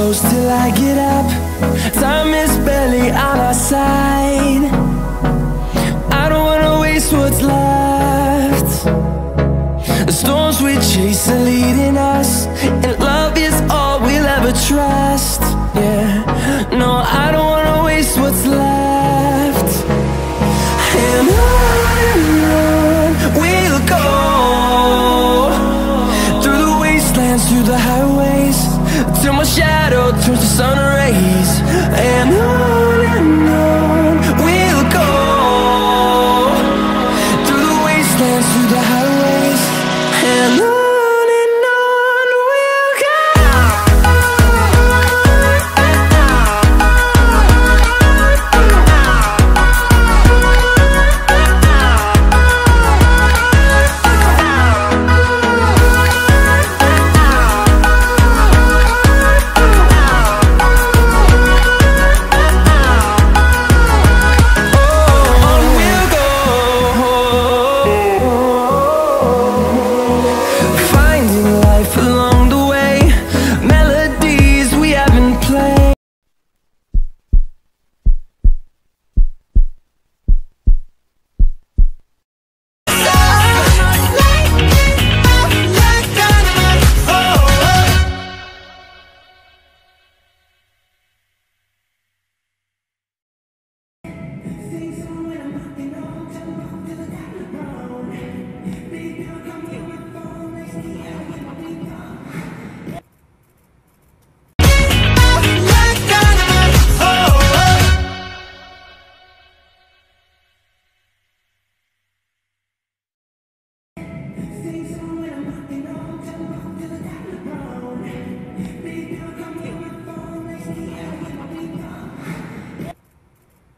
close till I get up. Time is barely on our side. I don't wanna waste what's left. The storms we chase are leading us, and love is all we'll ever trust. Yeah, no, I don't wanna waste what's left. And on we'll go, through the wastelands, through the highways, till my shadow turns to sun rays. And on we'll go, through the wastelands, through the highways, and on.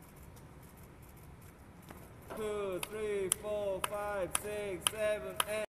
Two, three, 4, 5, 6, 7, 8